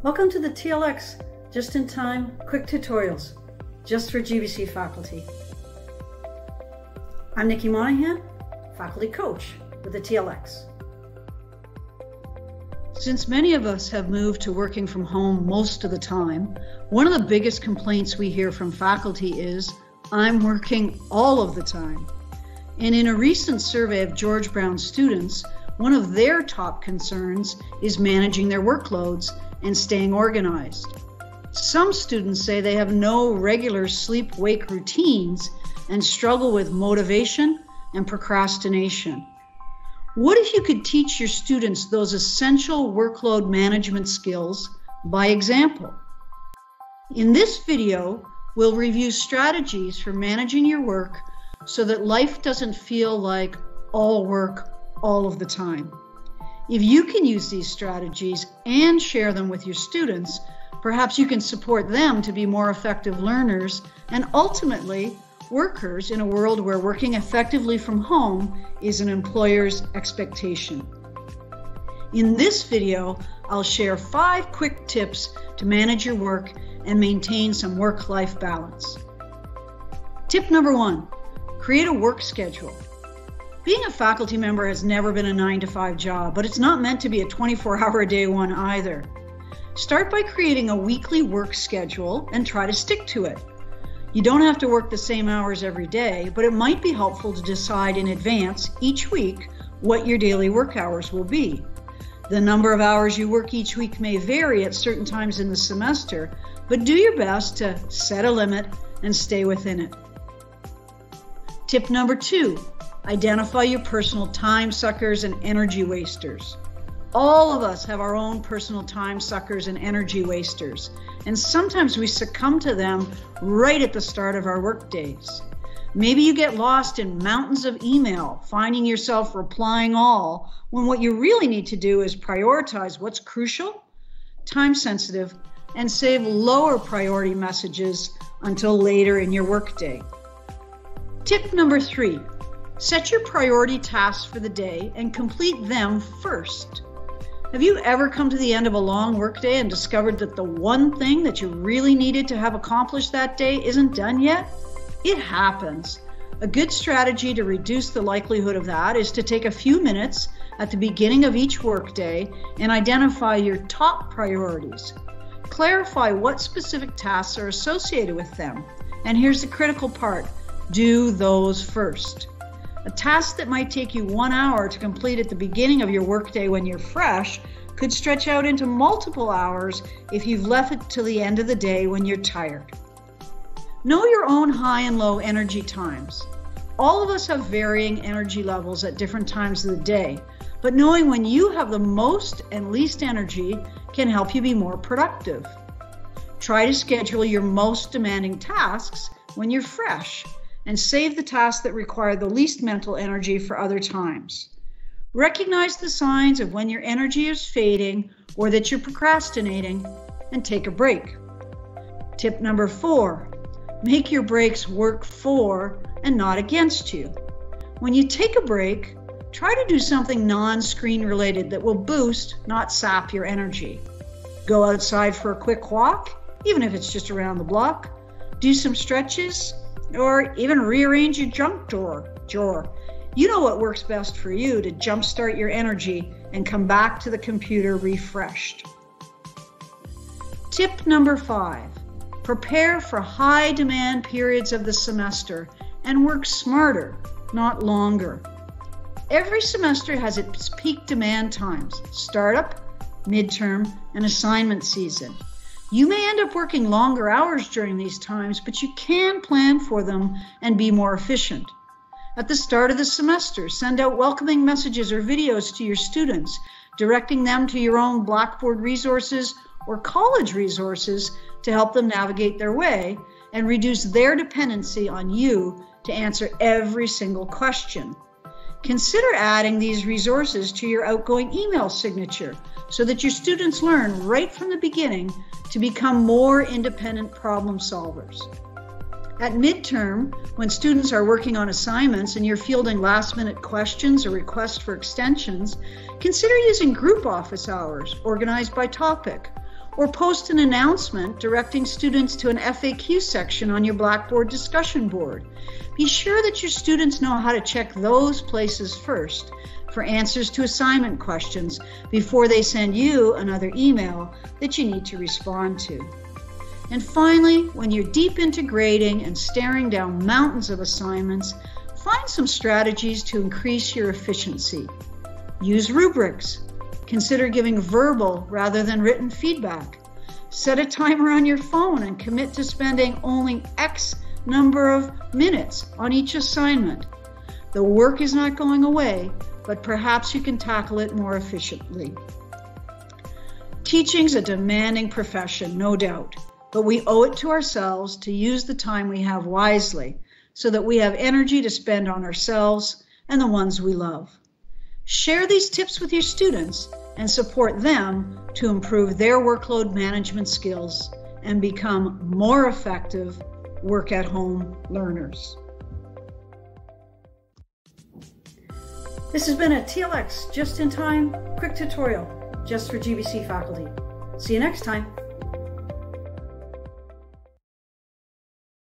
Welcome to the TLX Just-in-Time Quick Tutorials, just for GBC faculty. I'm Nikki Monahan, faculty coach with the TLX. Since many of us have moved to working from home most of the time, one of the biggest complaints we hear from faculty is, "I'm working all of the time." And in a recent survey of George Brown students, one of their top concerns is managing their workloads and staying organized. Some students say they have no regular sleep-wake routines and struggle with motivation and procrastination. What if you could teach your students those essential workload management skills by example? In this video, we'll review strategies for managing your work so that life doesn't feel like all work all of the time. If you can use these strategies and share them with your students, perhaps you can support them to be more effective learners and ultimately workers in a world where working effectively from home is an employer's expectation. In this video, I'll share 5 quick tips to manage your work and maintain some work-life balance. Tip number 1, create a work schedule. Being a faculty member has never been a 9-to-5 job, but it's not meant to be a 24-hour-a-day one either. Start by creating a weekly work schedule and try to stick to it. You don't have to work the same hours every day, but it might be helpful to decide in advance each week what your daily work hours will be. The number of hours you work each week may vary at certain times in the semester, but do your best to set a limit and stay within it. Tip number 2, identify your personal time suckers and energy wasters. All of us have our own personal time suckers and energy wasters, and sometimes we succumb to them right at the start of our work days. Maybe you get lost in mountains of email, finding yourself replying all, when what you really need to do is prioritize what's crucial, time sensitive, and save lower priority messages until later in your workday. Tip number 3, set your priority tasks for the day and complete them first. Have you ever come to the end of a long workday and discovered that the one thing that you really needed to have accomplished that day isn't done yet? It happens. A good strategy to reduce the likelihood of that is to take a few minutes at the beginning of each workday and identify your top priorities. Clarify what specific tasks are associated with them. And here's the critical part, do those first. A task that might take you 1 hour to complete at the beginning of your workday when you're fresh could stretch out into multiple hours if you've left it till the end of the day when you're tired. Know your own high and low energy times. All of us have varying energy levels at different times of the day, but knowing when you have the most and least energy can help you be more productive. Try to schedule your most demanding tasks when you're fresh, and save the tasks that require the least mental energy for other times. Recognize the signs of when your energy is fading or that you're procrastinating, and take a break. Tip number 4, make your breaks work for and not against you. When you take a break, try to do something non-screen related that will boost, not sap your energy. Go outside for a quick walk, even if it's just around the block. Do some stretches, or even rearrange your junk drawer. You know what works best for you to jumpstart your energy and come back to the computer refreshed. Tip number 5, prepare for high demand periods of the semester and work smarter, not longer. Every semester has its peak demand times, startup, midterm, and assignment season. You may end up working longer hours during these times, but you can plan for them and be more efficient. At the start of the semester, send out welcoming messages or videos to your students, directing them to your own Blackboard resources or college resources to help them navigate their way and reduce their dependency on you to answer every single question. Consider adding these resources to your outgoing email signature so that your students learn right from the beginning to become more independent problem solvers. At midterm, when students are working on assignments and you're fielding last-minute questions or requests for extensions, consider using group office hours organized by topic, or post an announcement directing students to an FAQ section on your Blackboard discussion board. Be sure that your students know how to check those places first for answers to assignment questions before they send you another email that you need to respond to. And finally, when you're deep into grading and staring down mountains of assignments, find some strategies to increase your efficiency. Use rubrics. Consider giving verbal rather than written feedback. Set a timer on your phone and commit to spending only X number of minutes on each assignment. The work is not going away, but perhaps you can tackle it more efficiently. Teaching's a demanding profession, no doubt, but we owe it to ourselves to use the time we have wisely so that we have energy to spend on ourselves and the ones we love. Share these tips with your students and support them to improve their workload management skills and become more effective work-at-home learners. This has been a TLX Just-in-Time quick tutorial just for GBC faculty. See you next time.